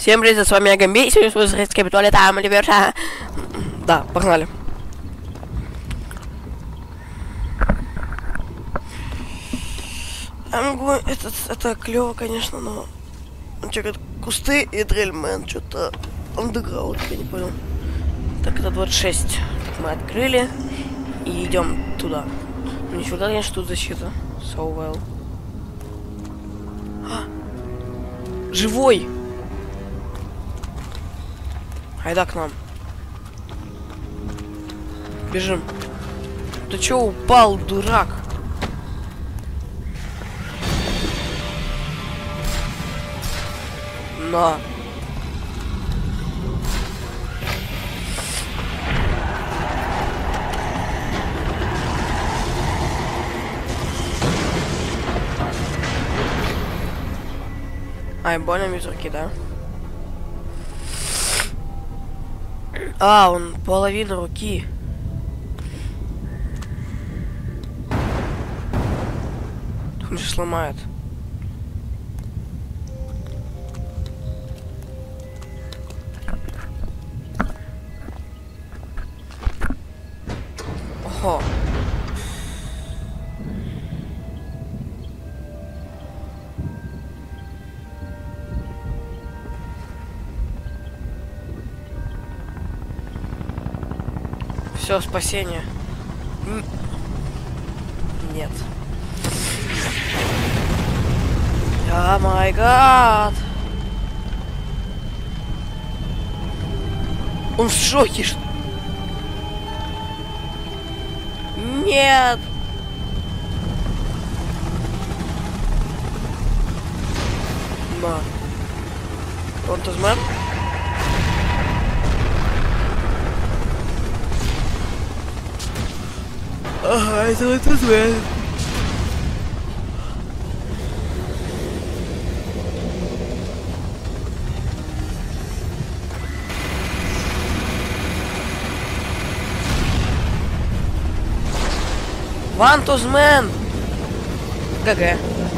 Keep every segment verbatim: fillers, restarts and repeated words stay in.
Всем привет, с вами я Гамби, сегодня с вами Капитуля, там, Оливер. Да, погнали. Это, это клево, конечно, но... Че, как кусты и дрельмен, что-то... Андеграунд, я не понял. Так, это двадцать шесть. Мы открыли и идем туда. Ну, нифига, конечно, тут защита. So well. А! Живой! Айда к нам. Бежим. Ты чё упал, дурак? На. Ай, больно мизерки, да? А, он половина руки. Он же сломает. Ого. Все, спасение. Нет. О май гад. Он в шоке. Нет. На. Он тазман? Ага, это вот тазман. Вантузмен! ГГ.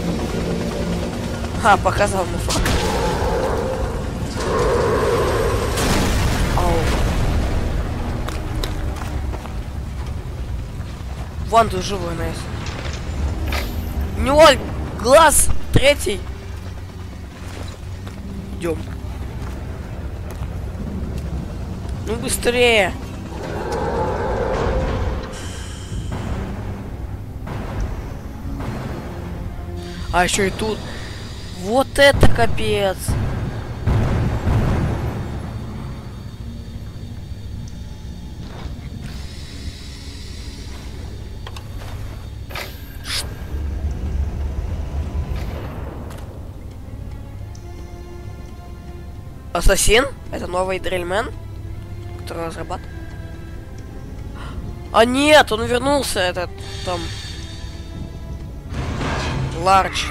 А, показал мне факт. Ау. Вантуз живой, найс. У него глаз третий. Идем. Ну быстрее. А еще и тут. Вот это капец. Ассасин? Это новый дрельмен, который разрабатывает. А нет, он вернулся, этот там. Ларч.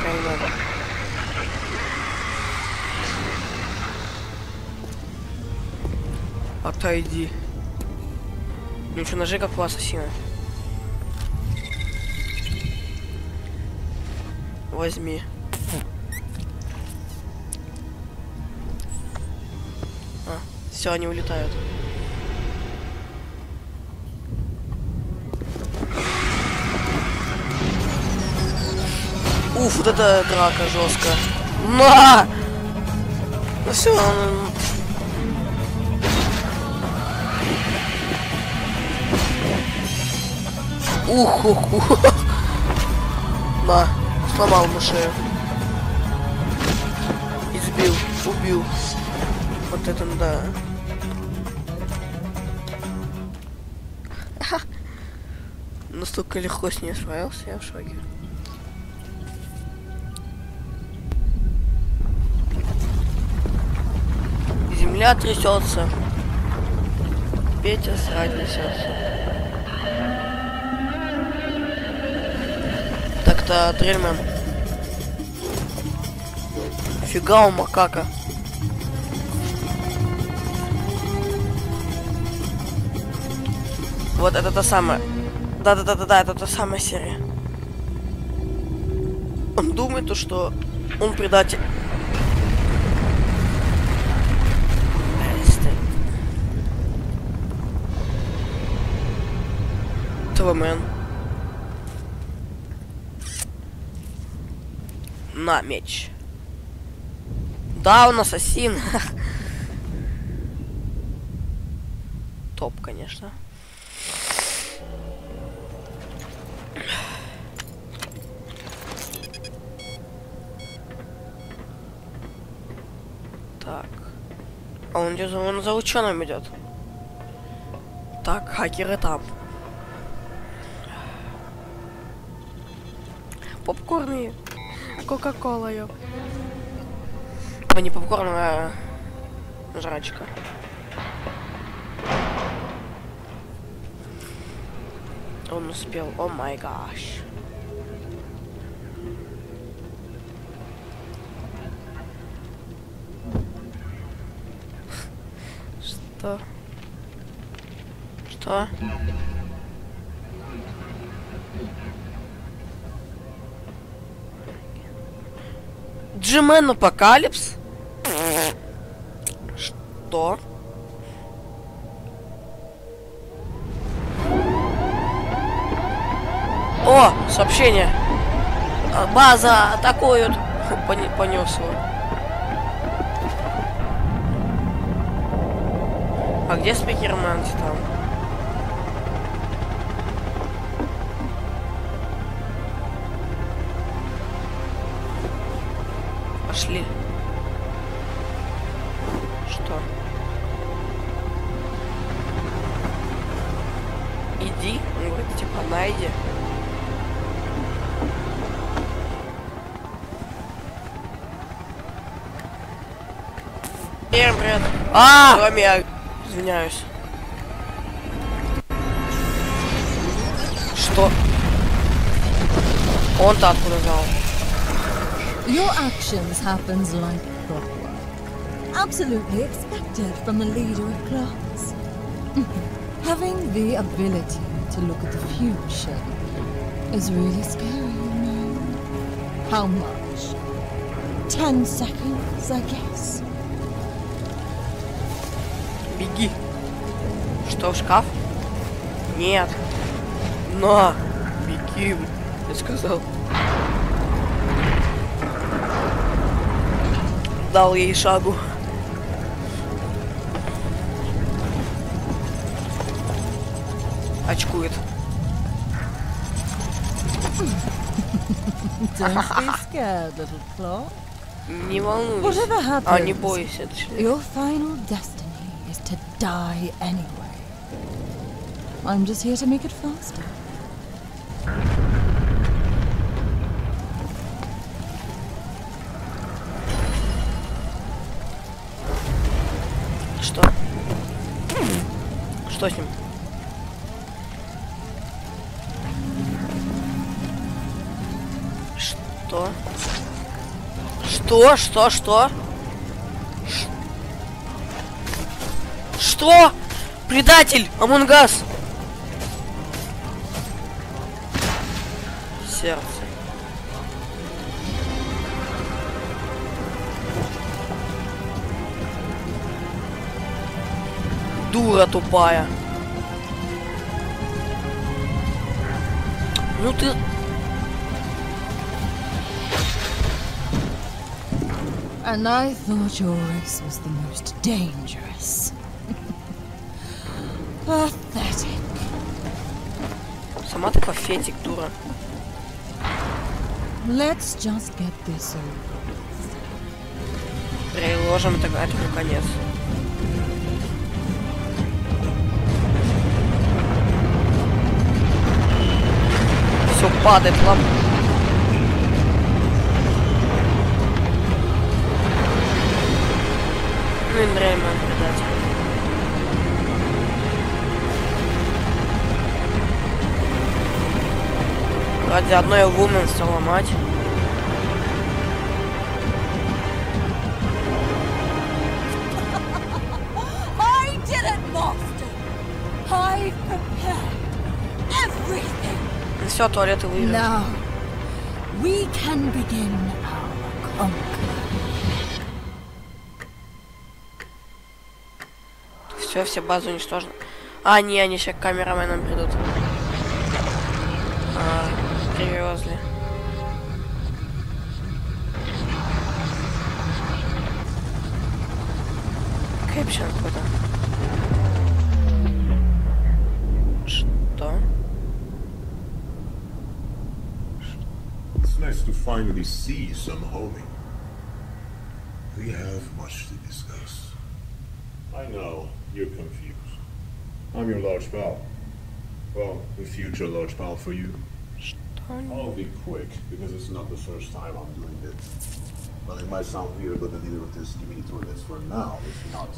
Отойди. Ну что, ножи как у ассасина. Возьми. А, все, они улетают. Уф, вот это драка жестко. На! Ну все, он... Ух, ух, ух. На, сломал ему шею. Избил, убил. Вот это да. Настолько легко с ней справился, я в шоке. Земля трясется. Петя срать несется. Так-то дрельмен. Фига у макака. Вот это та самая. Да-да-да-да-да, это та самая серия. Он думает, то, что он предатель. живой мэн. На, меч. Да, он ассасин. Топ, конечно. Так. А он где-то он за ученым идет. Так, хакеры там. Попкорн и кока-кола, ё. А не попкорн, а жрачка. Он успел. О май гаш. Что? Что? Джимен Апокалипс? Что? О, сообщение. База атакуют. Понес его. А где спикермен там? Пошли. Что? Иди. Он говорит, типа, найди. Всем привет. А! С вами я. Извиняюсь. Что? Он-то откуда знал? Your actions happens like clockwork. Absolutely expected from the leader of class. Having the ability to look at the future is really scary, you know. How much? Ten seconds, I guess. Беги. Что, в шкаф? Нет. На. Беги, я сказал. Дал ей шагу. Очкует. Don't be scared, little claw. Не волнуйся. Whatever happens, А, не бойся. your final destiny is to die anyway. I'm just here to make it faster. Что? Что с ним? Что? Что? Что? Что? Что? Предатель! Among Us! Сердце. Дура тупая. Ну ты... And I thought your race was the most dangerous. Pathetic. Сама ты пафетик, дура. Let's just get this over. Приложим это, это конец. Все падает, ладно. Ну и Дреймон, предатель. Ради одной вумен стал ломать. I did it, master. I prepared everything. Все, туалеты выиграли. Now we can begin our conquest. Все, все базы уничтожены. А, не, они сейчас к камераменам придут. привезли. Кэпшн куда? Что? It's nice to finally see some homie. We have much to discuss. I know, you're confused. I'm your large pal. Well, the future large pal for you. I'll be quick, because it's not the first time I'm doing this. Well, it might sound weird, but the leader of this community toilets for now is not...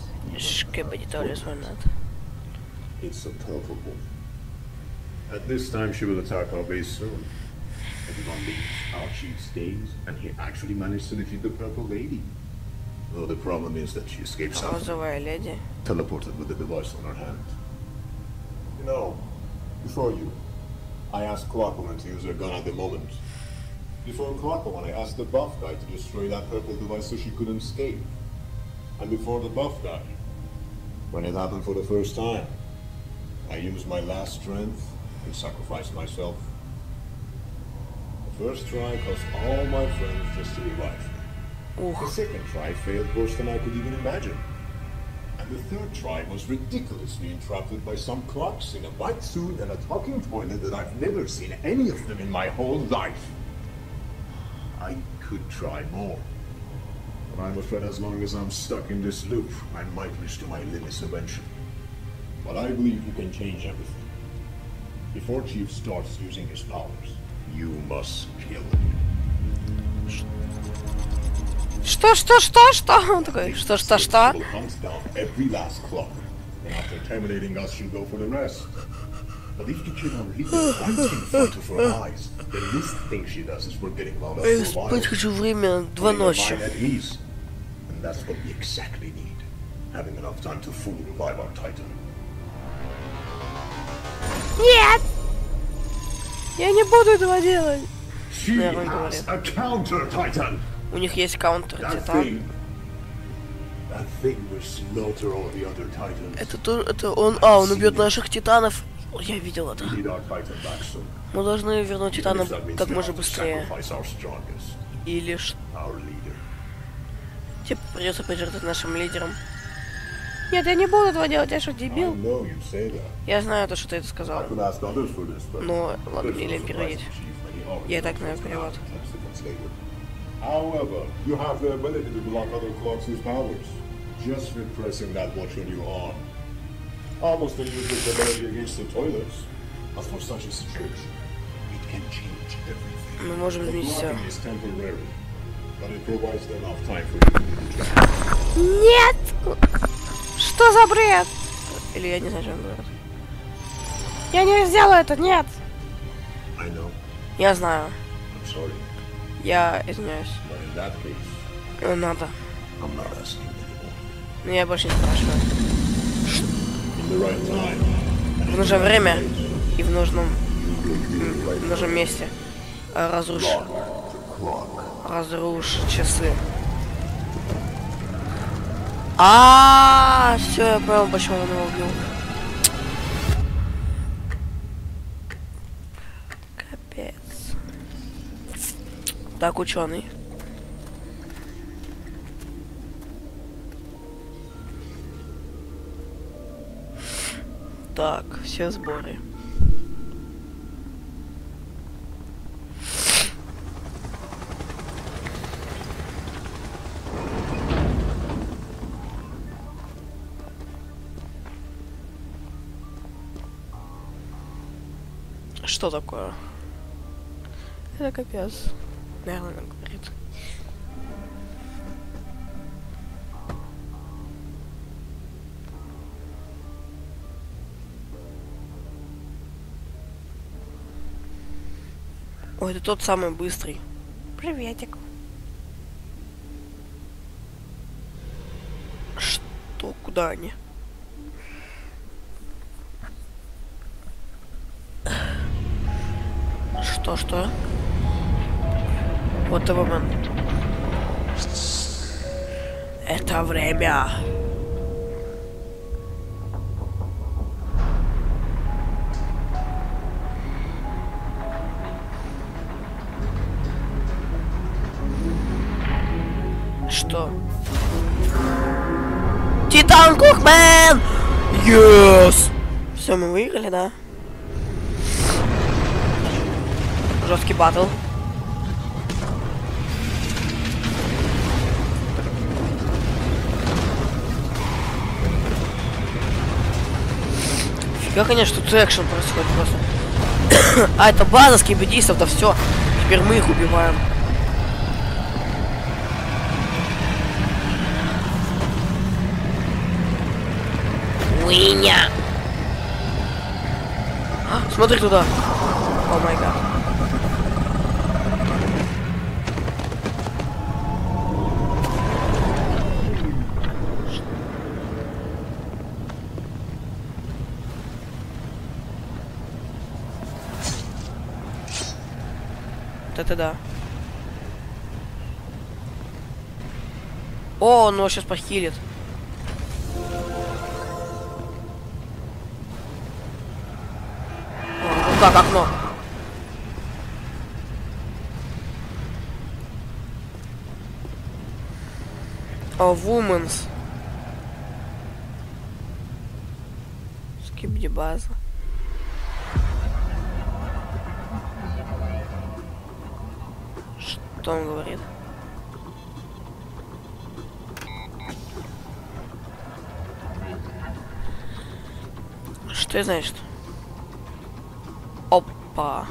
It's a purple woman. At this time, she will attack our base soon. Everyone leaves, our chief stays, and he actually managed to defeat the purple lady. Though the problem is that she escapes out, teleported with the device on her hand. You know, before you, I asked Clockwoman to use her gun at the moment. Before Clockwoman, I asked the buff guy to destroy that purple device so she couldn't escape. And before the buff guy, when it happened for the first time, I used my last strength and sacrificed myself. The first try cost all my friends just to revive me. The second try failed worse than I could even imagine. And the third try was ridiculously interrupted by some clocks in a white suit and a talking toilet that I've never seen any of them in my whole life. I could try more. But I'm afraid as long as I'm stuck in this loop, I might reach to my limits eventually. But I believe you can change everything. Before Chief starts using his powers, you must kill him. Что, что, что, что? Он такой, что, что, что? Hunts down every last clock, and after terminating us, she'll go for the rest. But if you kill her leader right in front of her eyes, the least thing she does is we're getting wound up for a while. Спать хочу время два ночи. And that's what we exactly need. Having enough time to fully revive our Titan. Нет! Я не буду этого делать. She has a counter Titan. У них есть каунтер Титан. Это то, это он, а, он убьет наших титанов. О, я видел это. Мы должны вернуть Титана как можно быстрее. Или что? Типа придется пожертвовать нашим лидером. Нет, я не буду этого делать, я что, дебил? Я знаю то, что ты это сказал. Но ладно, или переводить. Я и так знаю перевод. However, you have the ability to block other clocks' powers, just with pressing that watch on your arm. Almost a useless ability against the toilets. As for such a situation, it can change everything. Мы можем изменить все. Is temporary, but it provides enough time for you to adjust. Нет! Что за бред? Или я не знаю, что он говорит. Я не сделаю это, нет! I know. Я знаю. I'm sorry. Я извиняюсь. Case, надо. Но я больше не спрашиваю. Right в нужное время и в нужном, в нужном месте разрушь, разрушь часы. А, все, я понял, почему он его убил. Капец. Так, ученый. Так, все сборы. Что такое? Это капец. Наверное, она говорит. Ой, это тот самый быстрый. Приветик. Что? Куда они? Что, что? Вот the moment. Это время. что? Титан Кухмен! Yes! Все, мы выиграли, да? Жесткий батл. Фига, конечно, тут экшен происходит просто. А, это база скибидистов, да все. Теперь мы их убиваем. Уиня! А, смотри туда. О май гад. Это да. О, он его сейчас похилит. О, ну как окно? О, Women's. Скибди база. Что он говорит? Что это значит? Опа.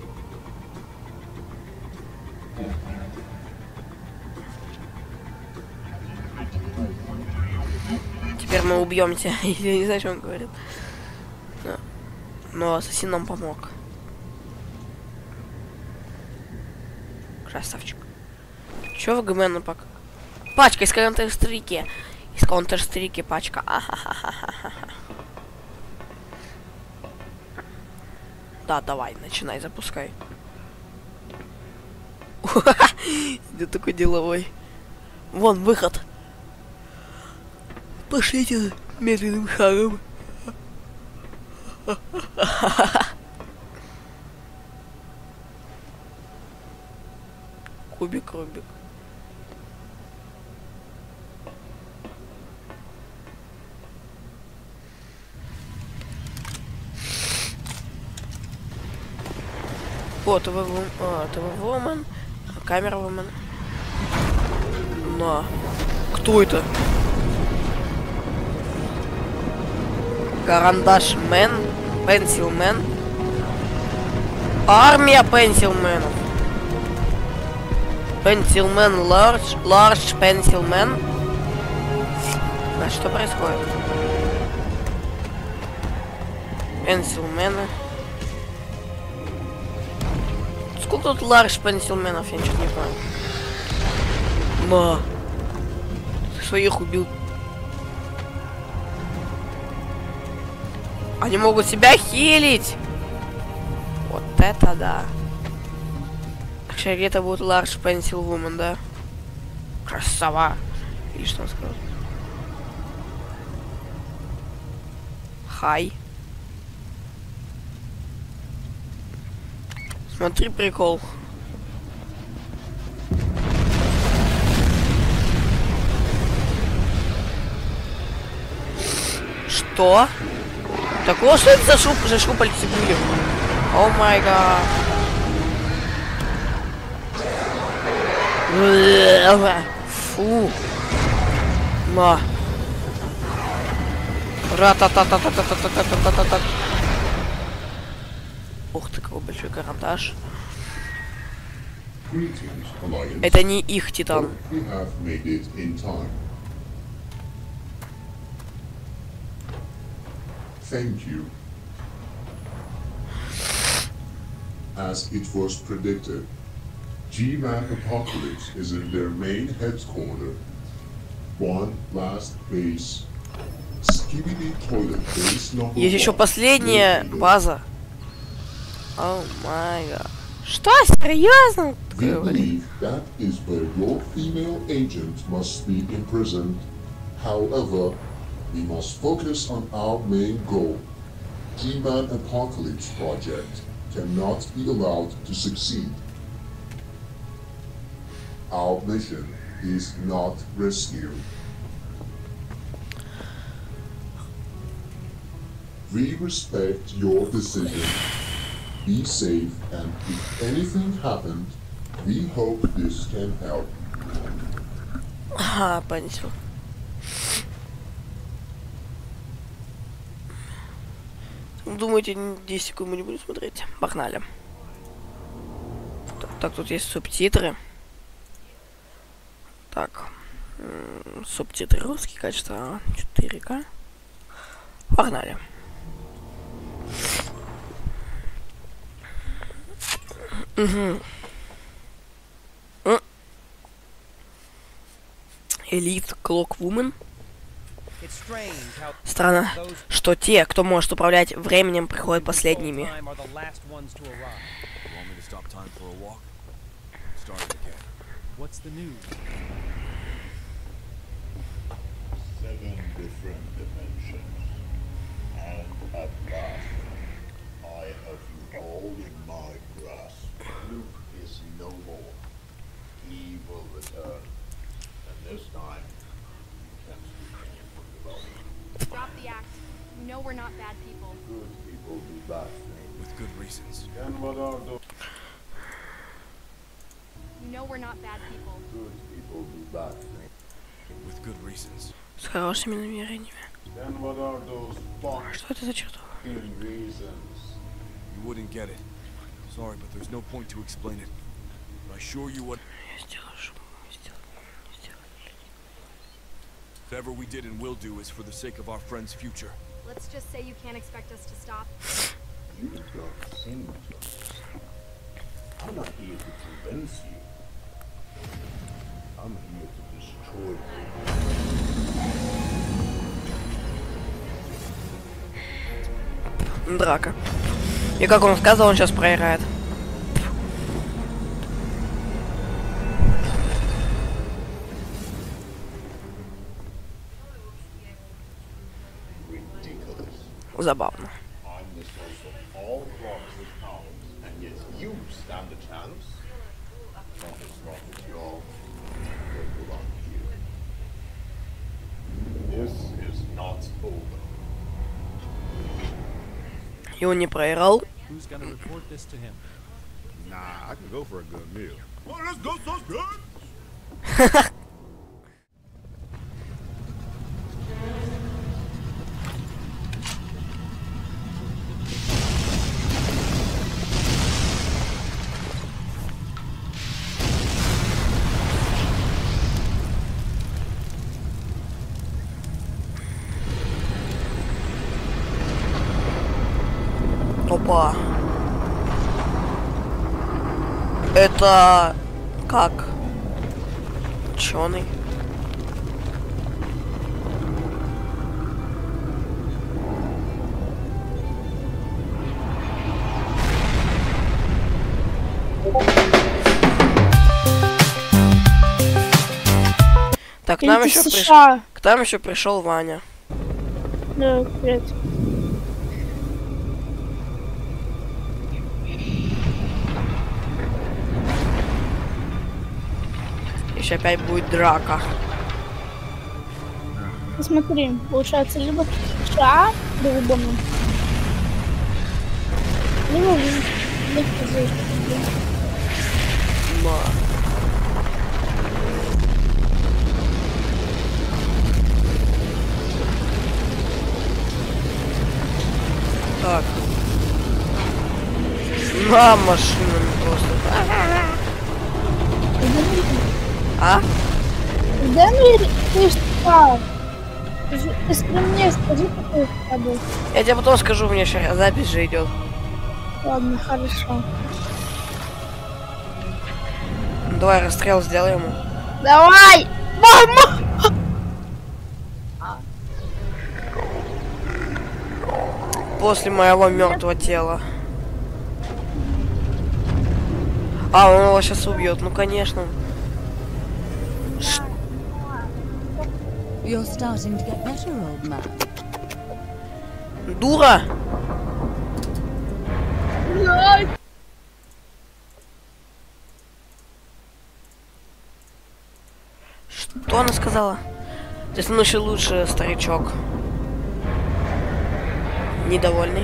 Теперь мы убьем тебя. Я не знаю, что он говорит. Но, но ассасин нам помог. Красавчик. Чё в ГМ пока? Пачка из Counter-Strike. Из Counter-Strike пачка. А-ха-ха-ха-ха-ха. Да, давай, начинай, запускай. Ты такой деловой. Вон, выход. Пошлите медленным шагом. Кубик, Рубик. О, ТВ Woman, камера Woman. На. Кто это? Карандаш Мэн, Пенсил Мэн. Армия Пенсилменов. Пенсилмен Ларч, Ларч Пенсилмен. А что происходит? Пенсилмены. Сколько тут Ларч Пенсилменов? Я ничего не понял. На. Ты своих убил. Они могут себя хилить. Вот это да. Это будет Large Pencil Woman, да? Красава. Или что он сказал? Хай. Смотри, прикол. Что? Такого, что это за шуп, за шупальцы были? О май гад. Фу. На. Ра-та-та-та-та-та-та-та-та-та-та-та. Ух ты, какой большой карандаш. Это не их титан. Thank you. As it was predicted, G-Man Apocalypse is in their main headquarters. One last base. Skibidi Toilet Base number Есть еще последняя база. О май гад. Что, серьезно? We believe that is where your female agent must be imprisoned. However, we must focus on our main goal. G-Man Apocalypse project cannot be allowed to succeed. Our mission is not rescue. We respect your decision. Be safe, and if anything happened, we hope this can help. Ага, понятно. Думаете, десять секунд мы не будем смотреть? Погнали. Так, так, тут есть субтитры. Так. Субтитры русский, качество четыре ка. Погнали. Угу. Элит Клоквумен. Странно, что те, кто может управлять временем, приходят последними. Drop the act. You know we're not bad people. Good people do bad things. With good reasons. And what are those You know we're not bad people. good people do bad things? With good reasons. С хорошими намерениями. Then what are those fucking Что это за чертов? reasons? You wouldn't get it. Sorry, but there's no point to explain it. But I assure you what Я сделаю шум. Я сделаю. Я сделаю. whatever we did and will do is for the sake of our friend's future. Let's just say you can't expect us to stop. You don't seem to. I'm not here to convince you. I'm here to destroy you. Драка. И как он сказал, он сейчас проиграет. Забавно. I'm the source of all Rox's powers, and yet you stand a chance? Not as long as your they belong here. This is not over. И он не проиграл. Who's gonna report this to him? Nah, I can go for a good meal. Well, let's go, so good. Опа. Это как? Ученый. Так, к нам еще пришел. К нам еще пришел Ваня. Да, привет. Еще опять будет драка. Посмотри, получается либо ша долбану, либо здесь. Да. Так. На машинами просто. А? Денвер, ты что? Ты скромнее скажи, какой ходу. Я тебе потом скажу, у меня сейчас запись же идет. Ладно, хорошо. Давай расстрел сделаем ему. Давай! Мама! После моего мертвого тела. А, он его сейчас убьет, ну конечно. You're starting to get better, old man. Дура! Что она сказала? То есть он еще лучше старичок. Недовольный.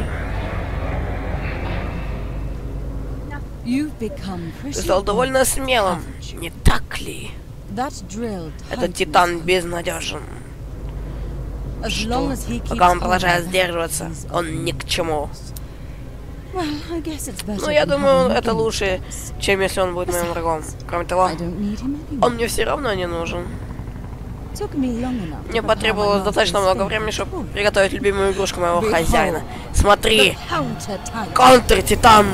You've become Ты pretty стал довольно bold, смелым, haven't you? не так ли? That drill Этот tightens титан him. безнадежен. As Что? long as he keeps Пока он on продолжает that, сдерживаться, he's он ни к чему. Well, I guess it's better Ну, я than думаю, having это him. лучше, чем если он будет моим врагом. Кроме того, I don't need him anymore. он мне все равно не нужен. Took me long enough to Мне prepare потребовалось my достаточно master's много favorite времени, чтобы toy. приготовить любимую игрушку моего Behold, хозяина. Смотри, the counter-type. контр-титан!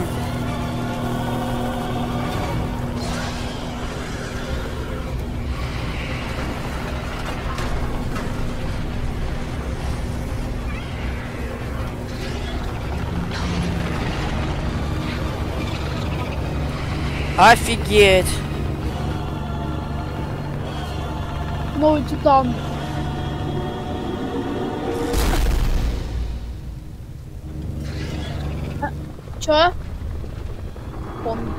Офигеть! Новый титан. А, чё? Помню.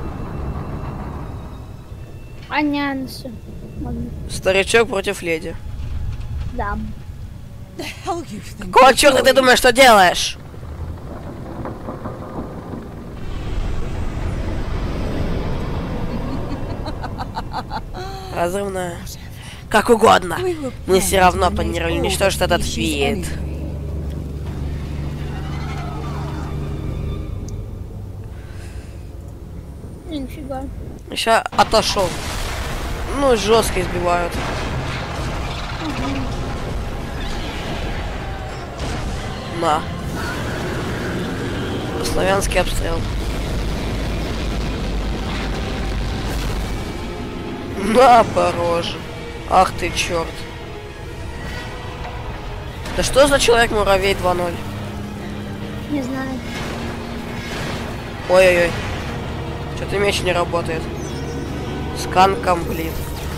Понятно. Ладно. Старичок против леди. Да. The hell you think Какого you're черта ты doing? думаешь, что делаешь? Разрывная. Как угодно. We were Мы все planning равно to планировали eliminate all уничтожить the этот species вид. anyway. Не, нифига. Еще отошел. Ну, жестко избивают. На. Славянский обстрел. На, по роже. Ах ты, черт. Да что за человек-муравей два ноль? Не знаю. Ой-ой-ой. Что-то меч не работает. Скан комплит.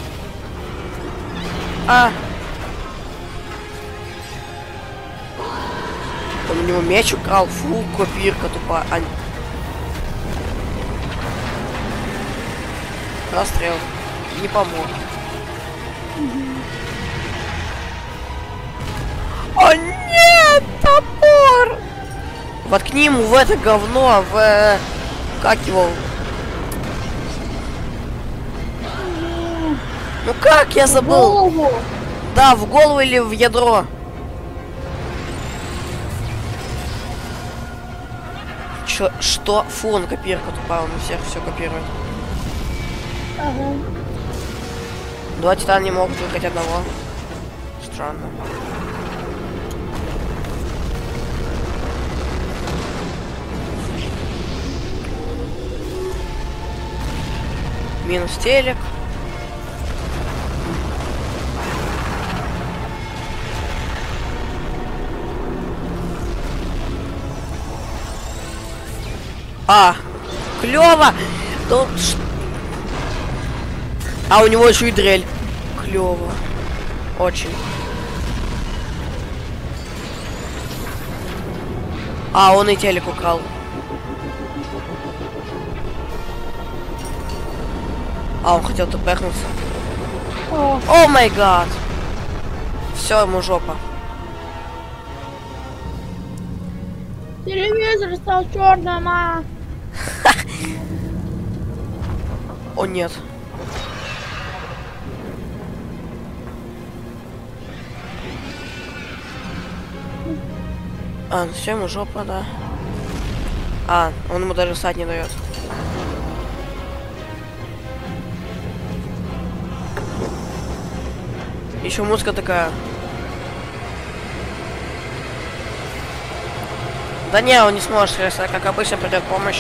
А! Он у него меч украл. Фу, копирка тупая. А... Расстрел. Не помог. О нет, топор! Воткни ему в это говно, в... э, Как его? Ну как я забыл? Голову. Да, в голову или в ядро. Чё, что? Фу, он копирка тупая, он у всех все копирует. Ага. Два титана не могут выкать одного. Странно. Минус телек. А, клево. Да, ш... А у него еще и дрель. Клево. Очень. А, он и телек украл. А, он хотел тпхнуться. О, О май гад. Все, ему жопа. телевизор стал черным, а. О нет. А, ну все, ему жопа, да. А, он ему даже сад не дает. Еще музыка такая. Да не, он не сможет, если как обычно придет помощь.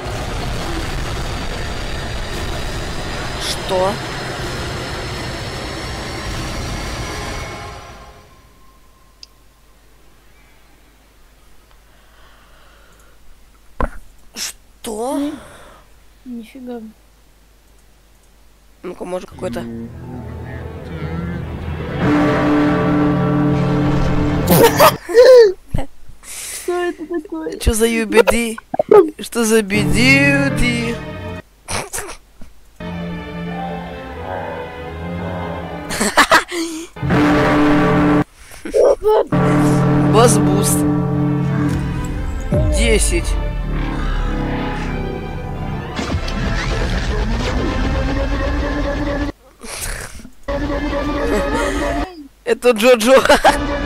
Что? Что? Нифига. Ну-ка, может какой-то... Что это такое? Что за юбиди? Что за бедюти? вас буст. Десять. Это Джоджо.